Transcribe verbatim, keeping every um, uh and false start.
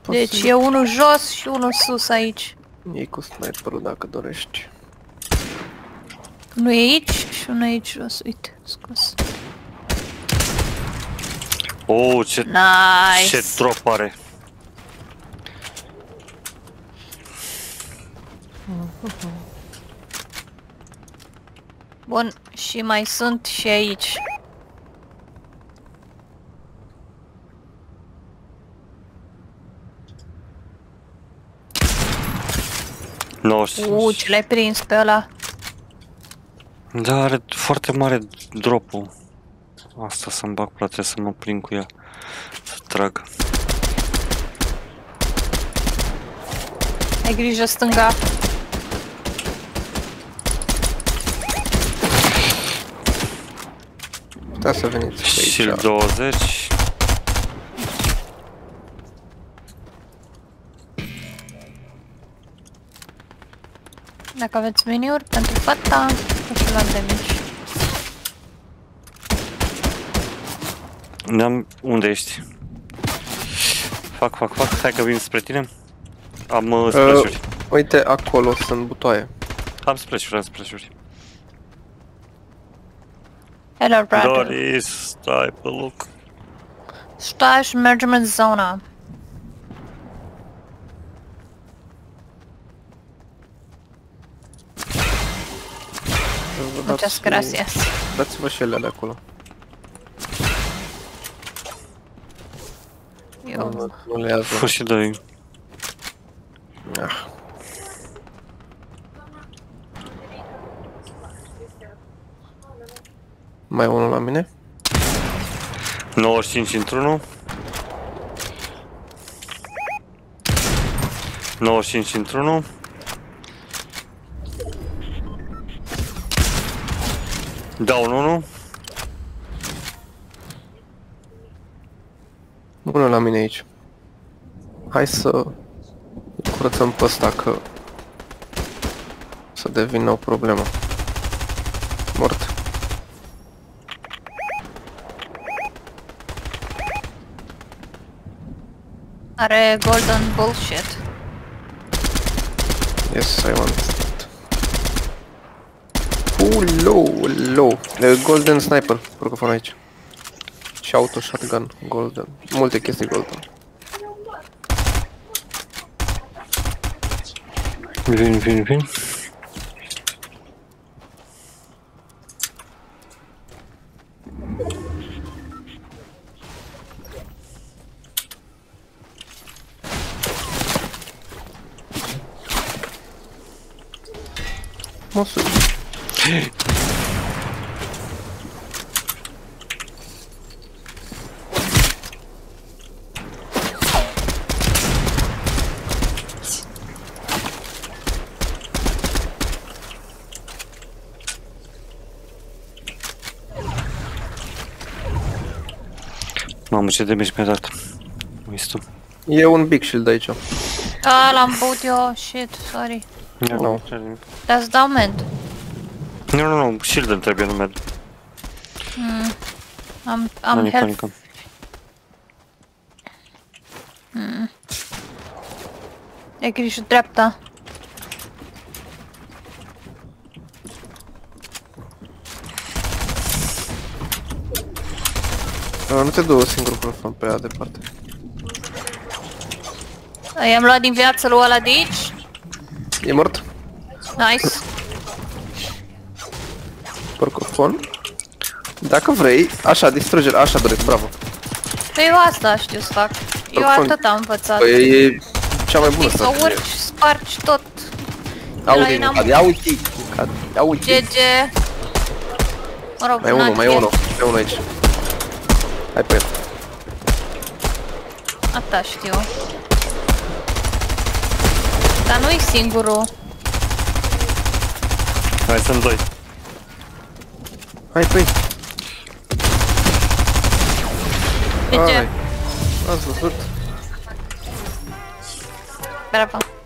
Deci e unul jos și unul sus aici. E cu sniperul dacă dorești. Unul e aici și unul aici jos, uite, scos. Oh, ce, Nice. ce drop are. Bun, și mai sunt și aici. nouăzeci și cinci. Uuu, ce l-ai prins pe ăla. Da, are foarte mare drop-ul. Asta să-mi bag pula, trebuie să mă prind cu ea. Să trag. Ai grijă stânga. Putea să veniți pe Și aici. douăzeci. Dacă aveți meniuri pentru fata, o să luăm de mici. Ne-am... Unde ești? Fac, fac, fac. Hai că vin spre tine. Am uh, splash-uri. Uh, uite, acolo sunt butoaie. Am splash-uri, am splash-uri. Hello, brother. Doris, stai pe loc. Stai și mergem în zona. Muchas gracias. Dați-vă și ele de acolo. Eu... Nu, nu le ia Fă și doi. ah. Mai e unul la mine? nouăzeci și cinci într-unul. nouăzeci și cinci într-unul. Down unul. Unul la mine aici. Hai să curățăm pe ăsta că să devină o problemă. Mort. Are golden bullshit. Yes, I want it. Uh, low, low. Uh, golden sniper, microfon aici. Și auto shotgun, golden. Multe chestii golden. Vin, vin, vin. Măsuri. Mamă, ce damage mi-a dat. Uiți tu. E un big shield aici. Ah, l-am băut eu, shit, sorry. Nu. Dați dau med. Nu, nu, nu, shield îmi trebuie, nu med. Mm. Am, am Panică, health. panică. Mm. E grijă dreapta. Nu te du singur profund pe ea departe. I-am luat din viață lui ăla de aici. E mort? Nice. Porcofon. Dacă vrei, așa, distruge-l, așa doresc, bravo. Păi eu asta știu să fac. Eu Porcofon. atât am învățat. Păi e cea mai bună Să strategie. urci, spargi tot. Auzi, n-am- mâncat, ia uite, ia uite. G G. Mă rog, Mai unul, n-am mai chef. unul, mai unul aici. Hai pe el. Asta știu. Dar nu-i singurul. Hai, sunt doi. Hai pe el. G G. Hai. Ați văzut? Bravo.